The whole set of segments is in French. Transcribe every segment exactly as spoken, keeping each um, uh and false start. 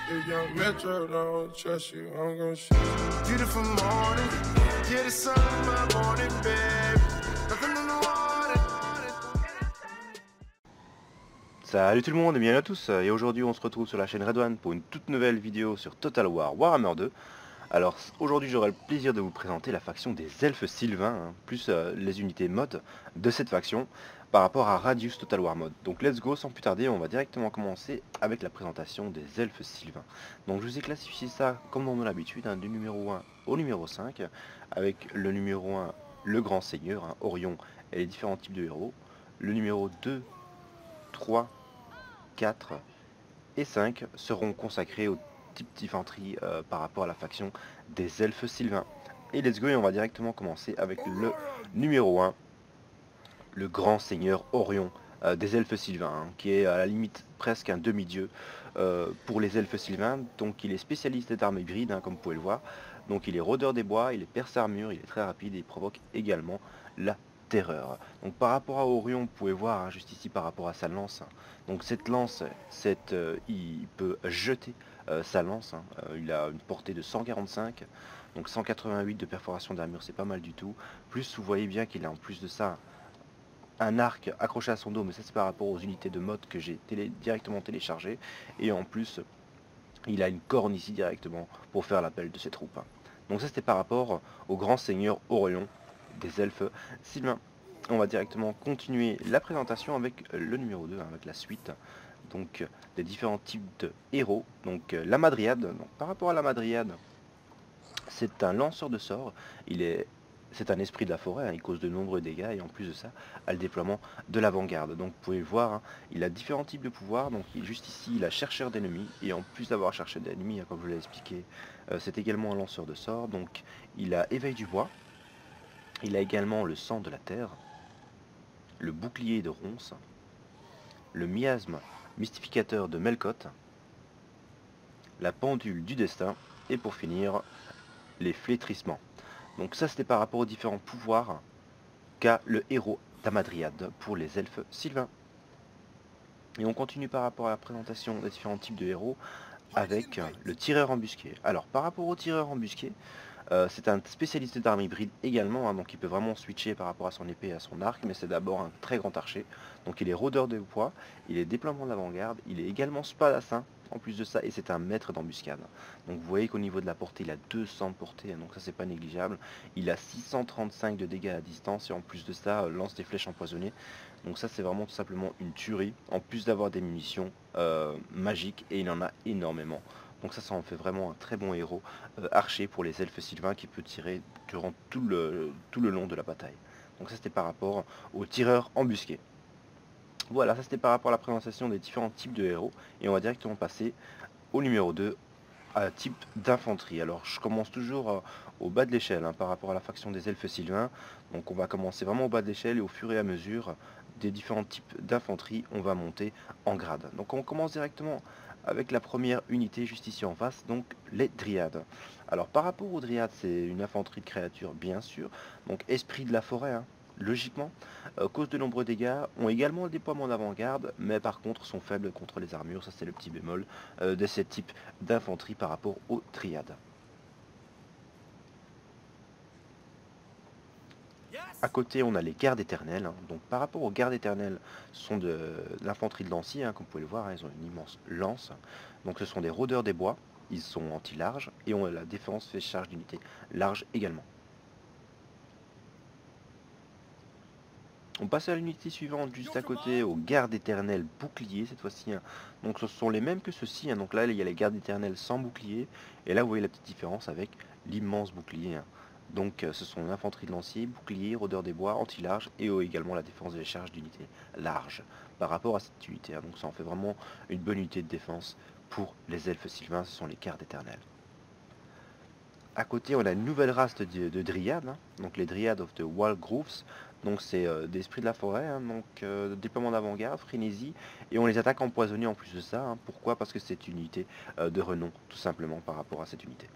If young Metro don't trust you, I'm gonna shoot you. Beautiful morning, yeah, the sun in my morning, babe. Nothing in the water. Salut tout le monde et bienvenue à tous, et aujourd'hui on se retrouve sur la chaîne Red One pour une toute nouvelle vidéo sur Total War Warhammer deux. Alors aujourd'hui j'aurai le plaisir de vous présenter la faction des elfes sylvains, hein, plus euh, les unités mode de cette faction par rapport à Radius Total War Mode. Donc let's go, sans plus tarder, on va directement commencer avec la présentation des elfes sylvains. Donc je vous ai classifié ça comme dans mon habitude, hein, du numéro un au numéro cinq, avec le numéro un, le grand seigneur, hein, Orion et les différents types de héros. Le numéro deux, trois, quatre et cinq seront consacrés au type d'infanterie euh, par rapport à la faction des elfes sylvains. Et let's go, et on va directement commencer avec le numéro un, le grand seigneur Orion euh, des elfes sylvains, hein, qui est à la limite presque un demi-dieu euh, pour les elfes sylvains. Donc il est spécialiste d'armes hybrides, hein, comme vous pouvez le voir. Donc il est rôdeur des bois, il est perce-armure, il est très rapide et il provoque également la terreur. Donc par rapport à Orion, vous pouvez voir, hein, juste ici par rapport à sa lance, hein. Donc cette lance, cette, euh, il peut jeter euh, sa lance, hein. Euh, il a une portée de cent quarante-cinq, donc cent quatre-vingt-huit de perforation d'armure, c'est pas mal du tout. Plus vous voyez bien qu'il a en plus de ça un arc accroché à son dos, mais ça c'est par rapport aux unités de mode que j'ai télé directement téléchargées. Et en plus il a une corne ici directement pour faire l'appel de ses troupes. Donc ça c'était par rapport au grand seigneur Orion des elfes sylvains. On va directement continuer la présentation avec le numéro deux, hein, avec la suite donc des différents types de héros. Donc la Madriade, donc, par rapport à la Madriade, c'est un lanceur de sorts, il est c'est un esprit de la forêt, hein, il cause de nombreux dégâts et en plus de ça a le déploiement de l'avant-garde. Donc vous pouvez le voir, hein, il a différents types de pouvoirs. Donc il, juste ici il a chercheur d'ennemis, et en plus d'avoir cherché d'ennemis, hein, comme je vous l'ai expliqué, euh, c'est également un lanceur de sorts. Donc il a éveil du bois, il a également le sang de la terre, le bouclier de ronces, le miasme mystificateur de Melkoth, la pendule du destin, et pour finir les flétrissements. Donc ça c'était par rapport aux différents pouvoirs qu'a le héros d'Amadriade pour les elfes sylvains. Et on continue par rapport à la présentation des différents types de héros avec le tireur embusqué. Alors par rapport au tireur embusqué, euh, c'est un spécialiste d'armes hybrides également, hein, donc il peut vraiment switcher par rapport à son épée et à son arc, mais c'est d'abord un très grand archer. Donc il est rôdeur de poids, il est déploiement de l'avant-garde, il est également spadassin en plus de ça, et c'est un maître d'embuscade. Donc vous voyez qu'au niveau de la portée, il a deux cents de portée, donc ça c'est pas négligeable. Il a six cent trente-cinq de dégâts à distance, et en plus de ça, euh, lance des flèches empoisonnées. Donc ça c'est vraiment tout simplement une tuerie, en plus d'avoir des munitions euh, magiques, et il en a énormément. Donc ça, ça en fait vraiment un très bon héros euh, archer pour les elfes sylvains, qui peut tirer durant tout le, tout le long de la bataille. Donc ça c'était par rapport au tireur embusqué. Voilà, ça c'était par rapport à la présentation des différents types de héros, et on va directement passer au numéro deux, à type d'infanterie. Alors je commence toujours euh, au bas de l'échelle, hein, par rapport à la faction des elfes sylvains. Donc on va commencer vraiment au bas de l'échelle, et au fur et à mesure des différents types d'infanterie, on va monter en grade. Donc on commence directement avec la première unité juste ici en face, donc les dryades. Alors par rapport aux dryades, c'est une infanterie de créatures bien sûr, donc esprit de la forêt, hein, logiquement, euh, cause de nombreux dégâts, ont également le déploiement d'avant-garde, mais par contre sont faibles contre les armures. Ça c'est le petit bémol euh, de ces types d'infanterie par rapport aux triades. À côté, on a les gardes éternels. Donc par rapport aux gardes éternels, ce sont de, de l'infanterie de lancier, hein, comme vous pouvez le voir, hein, ils ont une immense lance. Donc ce sont des rôdeurs des bois, ils sont anti-large, et on, la défense fait charge d'unité large également. On passe à l'unité suivante juste à côté, aux gardes éternels boucliers cette fois-ci, hein. Donc ce sont les mêmes que ceux-ci, hein. Donc là il y a les gardes éternels sans bouclier, et là vous voyez la petite différence avec l'immense bouclier, hein. Donc euh, ce sont l'infanterie de lancier, bouclier, rôdeur des bois, anti-large, et euh, également la défense des charges d'unité large par rapport à cette unité, hein. Donc ça en fait vraiment une bonne unité de défense pour les elfes sylvains, ce sont les gardes éternels. À côté, on a une nouvelle race de, de dryades, hein, donc les dryades of the Wild Grooves. Donc c'est euh, des esprits de la forêt, hein, donc euh, déploiement d'avant-garde, frénésie, et on les attaque empoisonnés en plus de ça, hein. Pourquoi? Parce que c'est une unité euh, de renom, tout simplement par rapport à cette unité.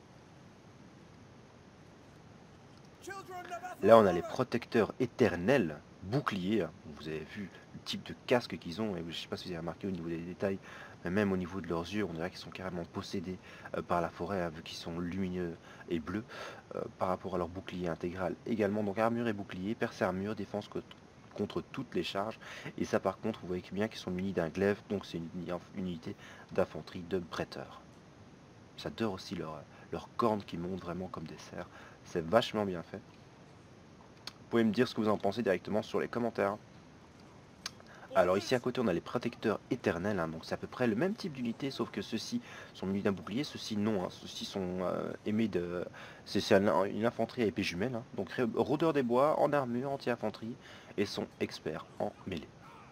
Là on a les protecteurs éternels boucliers, hein. Vous avez vu le type de casque qu'ils ont, et je ne sais pas si vous avez remarqué au niveau des détails mais même au niveau de leurs yeux, on dirait qu'ils sont carrément possédés euh, par la forêt, hein, vu qu'ils sont lumineux et bleus, euh, par rapport à leur bouclier intégral également. Donc armure et bouclier, percée armure, défense contre, contre toutes les charges, et ça par contre, vous voyez bien qu'ils sont munis d'un glaive, donc c'est une, une unité d'infanterie de bretteur. J'adore aussi leurs leur cornes qui montent vraiment comme des cerfs, c'est vachement bien fait. Vous pouvez me dire ce que vous en pensez directement sur les commentaires. Alors ici à côté on a les protecteurs éternels, hein, donc c'est à peu près le même type d'unité, sauf que ceux-ci sont munis d'un bouclier, ceux-ci non, hein, ceux-ci sont euh, aimés de... C'est une infanterie à épée jumelle, hein, donc rôdeurs des bois, en armure, anti-infanterie, et sont experts en mêlée.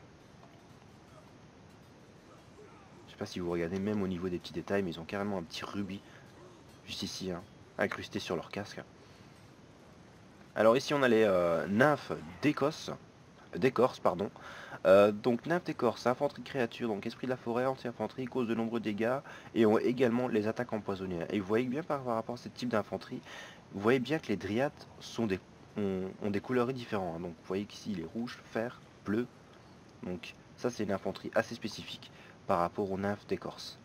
Je sais pas si vous regardez même au niveau des petits détails, mais ils ont carrément un petit rubis, juste ici, hein, incrusté sur leur casque. Alors ici on a les euh, nymphes d'Écosse, d'écorce, pardon. Euh, donc nymphes d'écorce, infanterie de créature, donc esprit de la forêt, anti-infanterie, cause de nombreux dégâts, et ont également les attaques empoisonnées. Et vous voyez bien par rapport à ce type d'infanterie, vous voyez bien que les dryades sont des, ont, ont des couleurs différentes. Hein. Donc vous voyez qu'ici il est rouge, fer, bleu. Donc ça c'est une infanterie assez spécifique par rapport aux nymphes d'écorce.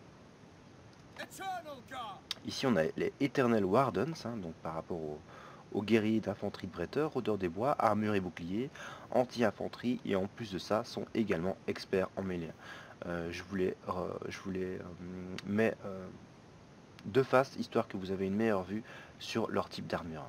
Ici on a les Eternal Wardens, hein, donc par rapport aux aux guerriers d'infanterie de bretteur, rôdeurs des bois, armure et bouclier, anti-infanterie, et en plus de ça sont également experts en mêlée. Euh, je voulais, euh, je voulais euh, mets euh, de face, histoire que vous avez une meilleure vue sur leur type d'armure.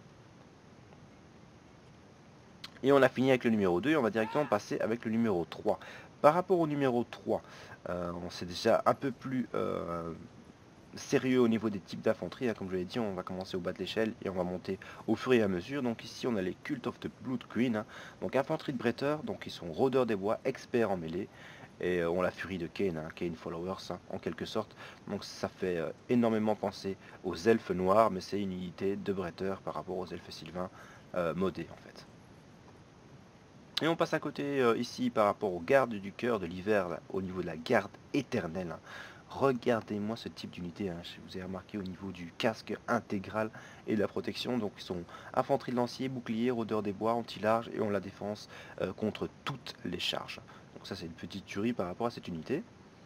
Et on a fini avec le numéro deux, et on va directement passer avec le numéro trois. Par rapport au numéro trois, euh, on sait déjà un peu plus... Euh, sérieux au niveau des types d'infanterie, hein, comme je l'ai dit, on va commencer au bas de l'échelle et on va monter au fur et à mesure. Donc ici on a les Cult of the Blood Queen, hein, donc infanterie de bretteur, donc ils sont rôdeurs des bois, experts en mêlée, et euh, on la furie de Kane, hein, Kane Followers, hein, en quelque sorte. Donc ça fait euh, énormément penser aux elfes noirs, mais c'est une unité de bretteur par rapport aux elfes sylvains euh, modés en fait. Et on passe à côté euh, ici par rapport aux gardes du cœur de l'hiver, au niveau de la garde éternelle. Hein. Regardez-moi ce type d'unité, hein. Je vous ai remarqué au niveau du casque intégral et de la protection. Donc ils sont infanterie de lancier, bouclier, rôdeur des bois, anti-large et ont la défense euh, contre toutes les charges. Donc ça c'est une petite tuerie par rapport à cette unité.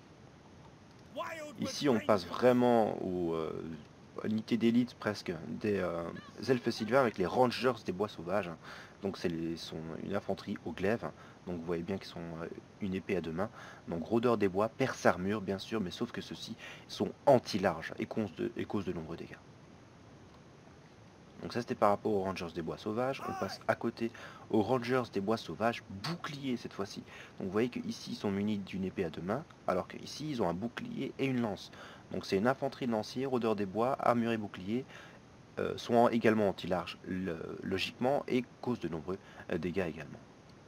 Ici on passe vraiment aux euh, unités d'élite presque des euh, elfes sylvains avec les rangers des bois sauvages. Hein. Donc c'est une infanterie au glaive. Hein. Donc vous voyez bien qu'ils sont euh, une épée à deux mains. Donc rôdeurs des bois, perce armure bien sûr, mais sauf que ceux-ci sont anti-larges et causent de, et causent de nombreux dégâts. Donc ça c'était par rapport aux rangers des bois sauvages. On passe à côté aux rangers des bois sauvages, bouclier cette fois-ci. Donc vous voyez qu'ici ils sont munis d'une épée à deux mains, alors qu'ici ils ont un bouclier et une lance. Donc c'est une infanterie de lancier, rôdeurs des bois, armure et bouclier, euh, sont également anti-larges logiquement et causent de nombreux euh, dégâts également.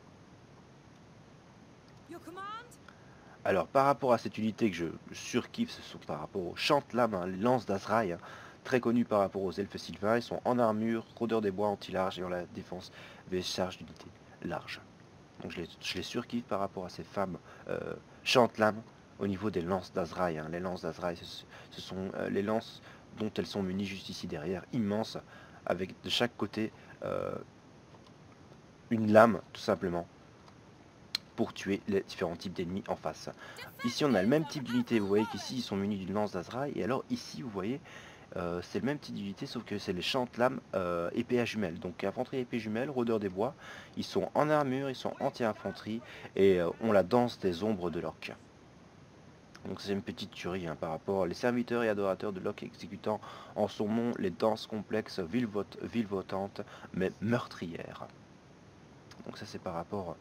Alors par rapport à cette unité que je surkiffe, ce sont par rapport aux chantes-lames, hein, les lances d'Azraï, hein, très connus par rapport aux elfes sylvains. Ils sont en armure, rôdeurs des bois, anti-large et ont la défense des charges d'unité large. Donc je les, je les surkiffe par rapport à ces femmes euh, chantes-lames au niveau des lances d'Azraï. Hein. Les lances d'Azraï, ce, ce sont euh, les lances dont elles sont munies juste ici derrière, immenses, avec de chaque côté euh, une lame tout simplement, pour tuer les différents types d'ennemis en face. Ici on a le même type d'unité, vous voyez qu'ici ils sont munis d'une lance d'Azraï, et alors ici vous voyez euh, c'est le même type d'unité sauf que c'est les chantes-lames euh, épée à jumelles. Donc infanterie épée jumelle, rôdeurs des bois, ils sont en armure, ils sont anti-infanterie et euh, ont la danse des ombres de Locke. Donc c'est une petite tuerie hein, par rapport aux serviteurs et adorateurs de Locke exécutant en son nom les danses complexes vilevotantes mais meurtrières. Donc ça c'est par rapport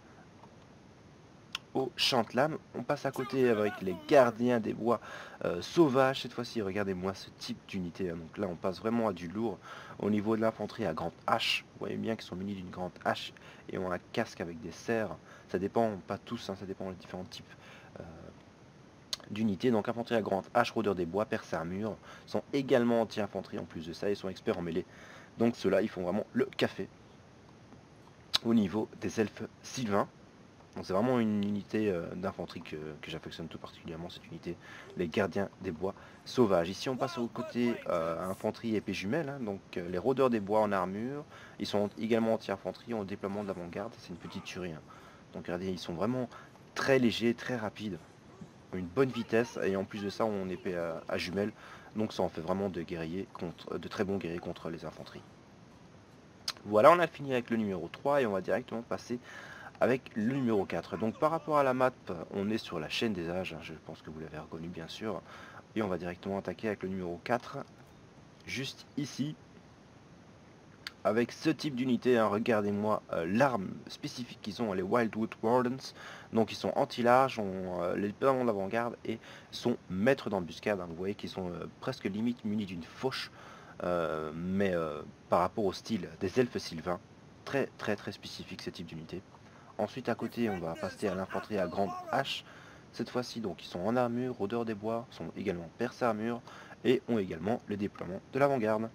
au chantes-lames. On passe à côté avec les gardiens des bois euh, sauvages. Cette fois-ci, regardez-moi ce type d'unité. Hein. Donc là, on passe vraiment à du lourd. Au niveau de l'infanterie à grande hache, vous voyez bien qu'ils sont munis d'une grande hache et ont un casque avec des serres. Ça dépend, pas tous, hein, ça dépend des différents types euh, d'unités. Donc infanterie à grande hache, rôdeurs des bois, perce armure, sont également anti-infanterie en plus de ça. Ils sont experts en mêlée. Donc ceux-là, ils font vraiment le café au niveau des elfes sylvains. C'est vraiment une unité euh, d'infanterie que, que j'affectionne tout particulièrement, cette unité, les gardiens des bois sauvages. Ici on passe au côté euh, infanterie épée jumelle, hein, donc euh, les rôdeurs des bois en armure, ils sont également anti-infanterie en déploiement de l'avant-garde, c'est une petite tuerie. Hein. Donc regardez, ils sont vraiment très légers, très rapides. une bonne vitesse, et en plus de ça on épée à, à jumelles, donc ça en fait vraiment de guerriers contre, de très bons guerriers contre les infanteries. Voilà, on a fini avec le numéro trois et on va directement passer avec le numéro quatre. Donc par rapport à la map, on est sur la chaîne des âges, hein, je pense que vous l'avez reconnu bien sûr, et on va directement attaquer avec le numéro quatre, juste ici. Avec ce type d'unité, hein, regardez-moi euh, l'arme spécifique qu'ils ont, les Wildwood Wardens. Donc ils sont anti-large, ont euh, les pédalons d'avant-garde et sont maîtres d'embuscade. Hein. Vous voyez qu'ils sont euh, presque limite munis d'une fauche, euh, mais euh, par rapport au style des elfes sylvains, très très très spécifique ce type d'unité. Ensuite à côté, on va passer à l'infanterie à grande hache. Cette fois-ci, donc ils sont en armure, rôdeurs des bois, sont également percés armure et ont également le déploiement de l'avant-garde.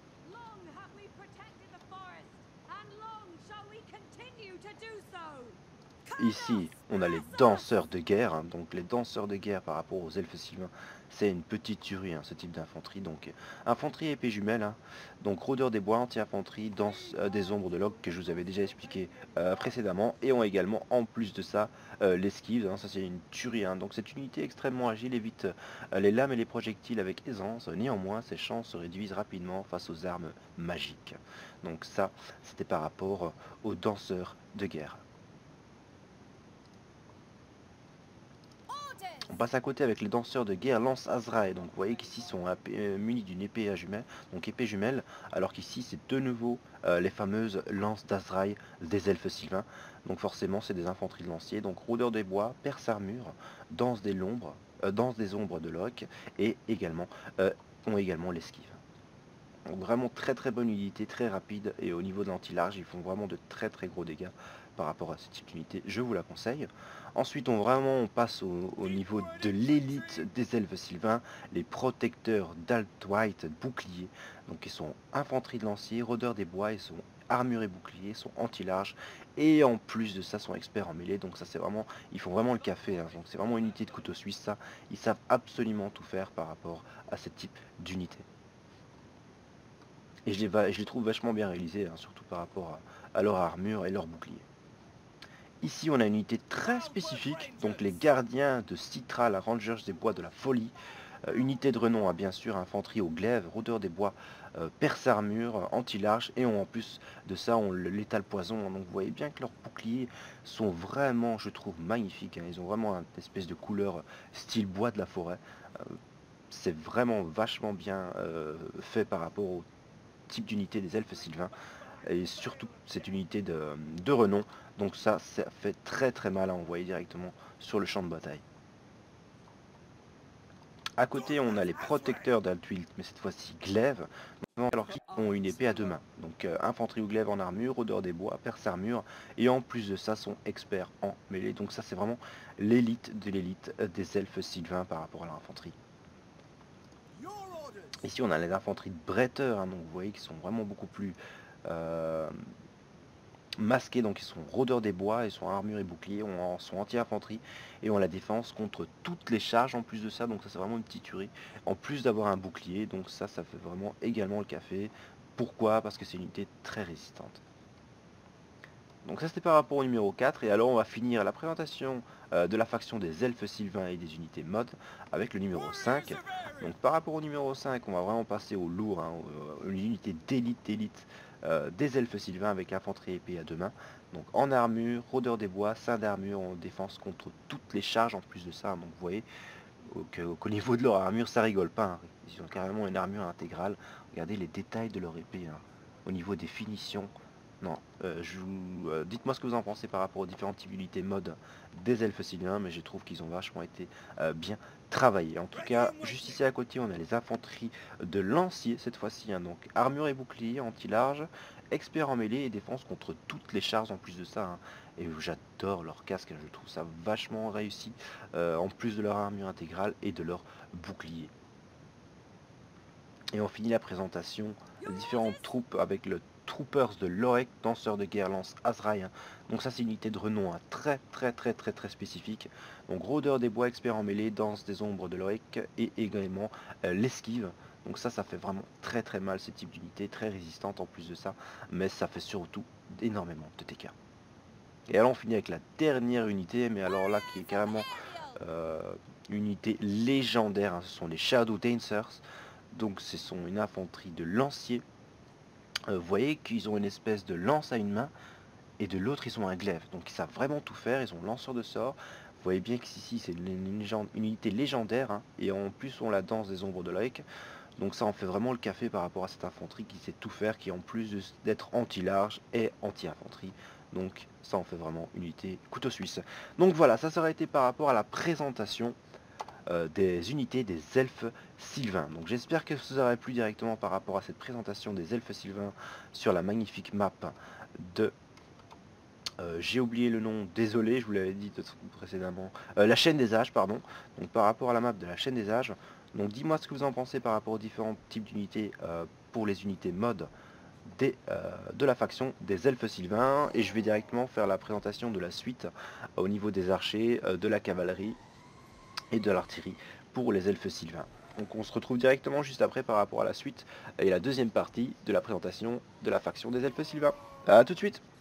Ici, on a les danseurs de guerre, hein. Donc les danseurs de guerre par rapport aux elfes sylvains, c'est une petite tuerie, hein, ce type d'infanterie. Donc infanterie épée jumelle, hein. Donc rôdeurs des bois, anti-infanterie, danse euh, des ombres de l'ogre que je vous avais déjà expliqué euh, précédemment, et ont également en plus de ça euh, l'esquive, hein. Ça c'est une tuerie, hein. Donc cette unité extrêmement agile évite euh, les lames et les projectiles avec aisance. Néanmoins, ses chances se réduisent rapidement face aux armes magiques. Donc ça, c'était par rapport aux danseurs de guerre. On passe à côté avec les danseurs de guerre Lance Azrael. Donc vous voyez qu'ici ils sont euh, munis d'une épée à jumelles, donc épée jumelle, alors qu'ici c'est de nouveau euh, les fameuses lances d'Azrael des elfes sylvains. Donc forcément c'est des infanteries de lanciers. Donc rôdeurs des bois, perce armure, danse des ombres, euh, danse des ombres de Locke, et également euh, ont également l'esquive. Donc vraiment très très bonne unité, très rapide, et au niveau de l'anti-large ils font vraiment de très très gros dégâts par rapport à ce type d'unité, je vous la conseille. Ensuite on vraiment on passe au, au niveau de l'élite des elfes sylvains, les protecteurs d'Alt-White boucliers. Donc ils sont infanterie de lanciers, rôdeurs des bois, ils sont armure et boucliers, sont anti-large, et en plus de ça sont experts en mêlée. Donc ça c'est vraiment, ils font vraiment le café, hein. Donc c'est vraiment une unité de couteau suisse, ça, ils savent absolument tout faire par rapport à ce type d'unité. Et je les, je les trouve vachement bien réalisés, hein, surtout par rapport à, à leur armure et leur bouclier. Ici, on a une unité très spécifique, donc les gardiens de Citra, la Rangers des bois de la folie. Euh, unité de renom, hein, bien sûr, infanterie au glaive, rôdeurs des bois, euh, perce armure, anti-large, et on, en plus de ça, on le létal poison. Hein. Donc vous voyez bien que leurs boucliers sont vraiment, je trouve, magnifiques. Hein. Ils ont vraiment une espèce de couleur style bois de la forêt. Euh, C'est vraiment vachement bien euh, fait par rapport au type d'unité des elfes sylvains, et surtout cette unité de, de renom. Donc ça, ça fait très très mal à envoyer directement sur le champ de bataille. À côté, on a les protecteurs d'Altwilt, mais cette fois-ci glaive, alors qu'ils ont une épée à deux mains. Donc euh, infanterie ou glaive en armure, odeur des bois, perce armure, et en plus de ça, sont experts en mêlée. Donc ça, c'est vraiment l'élite de l'élite des elfes sylvains par rapport à l'infanterie. Ici on a les infanteries de bretteurs, hein, donc vous voyez qu'ils sont vraiment beaucoup plus euh, masqués, donc ils sont rôdeurs des bois, ils sont armure et bouclier, on sont anti-infanterie, et on la défense contre toutes les charges en plus de ça. Donc ça c'est vraiment une petite tuerie, en plus d'avoir un bouclier. Donc ça, ça fait vraiment également le café. Pourquoi? Parce que c'est une unité très résistante. Donc ça c'était par rapport au numéro quatre, et alors on va finir la présentation euh, de la faction des elfes sylvains et des unités mod avec le numéro cinq. Donc par rapport au numéro cinq, on va vraiment passer au lourd, hein, une unité d'élite d'élite euh, des elfes sylvains avec infanterie épée à deux mains. Donc en armure, rôdeur des bois, sein d'armure en défense contre toutes les charges en plus de ça. Donc vous voyez qu'au qu'au niveau de leur armure ça rigole pas, hein. Ils ont carrément une armure intégrale. Regardez les détails de leur épée, hein, au niveau des finitions. Non, euh, je vous, euh, dites-moi ce que vous en pensez par rapport aux différentes types d'unités mode des elfes sylvains, mais je trouve qu'ils ont vachement été euh, bien travaillés. En tout cas, juste ici à côté, on a les infanteries de lancier cette fois-ci, hein, donc armure et bouclier, anti-large, expert en mêlée et défense contre toutes les charges en plus de ça, hein. Et j'adore leur casque, hein, je trouve ça vachement réussi, euh, en plus de leur armure intégrale et de leur bouclier. Et on finit la présentation des différentes troupes avec le Troopers de Lorek, danseurs de guerre lance Azraïen. Donc ça c'est une unité de renom, hein, très très très très très spécifique. Donc rôdeur des bois, expert en mêlée, danse des ombres de Lorek, et également euh, l'esquive. Donc ça ça fait vraiment très très mal, ce type d'unité, très résistante en plus de ça, mais ça fait surtout énormément de T K. Et alors on finit avec la dernière unité, mais alors là qui est carrément... Euh, une unité légendaire, hein, ce sont les Shadow Dancers. Donc ce sont une infanterie de lanciers. Euh, vous voyez qu'ils ont une espèce de lance à une main et de l'autre ils ont un glaive. Donc ils savent vraiment tout faire, ils ont lanceur de sorts. Vous voyez bien qu'ici c'est une, une, légende- une unité légendaire, hein, et en plus on la danse des ombres de Lake. Donc ça en fait vraiment le café par rapport à cette infanterie qui sait tout faire, qui en plus de- d'être anti-large est anti-infanterie. Donc ça en fait vraiment une unité couteau suisse. Donc voilà, ça, ça aurait été par rapport à la présentation euh, des unités des elfes sylvains. Donc j'espère que ça vous aurait plu directement par rapport à cette présentation des elfes sylvains sur la magnifique map de... Euh, j'ai oublié le nom, désolé, je vous l'avais dit précédemment. Euh, la chaîne des âges, pardon. Donc par rapport à la map de la chaîne des âges. Donc dis-moi ce que vous en pensez par rapport aux différents types d'unités euh, pour les unités mode des, euh, de la faction des elfes sylvains. Et je vais directement faire la présentation de la suite euh, au niveau des archers, euh, de la cavalerie et de l'artillerie pour les elfes sylvains. Donc on se retrouve directement juste après par rapport à la suite et la deuxième partie de la présentation de la faction des elfes sylvains. A tout de suite.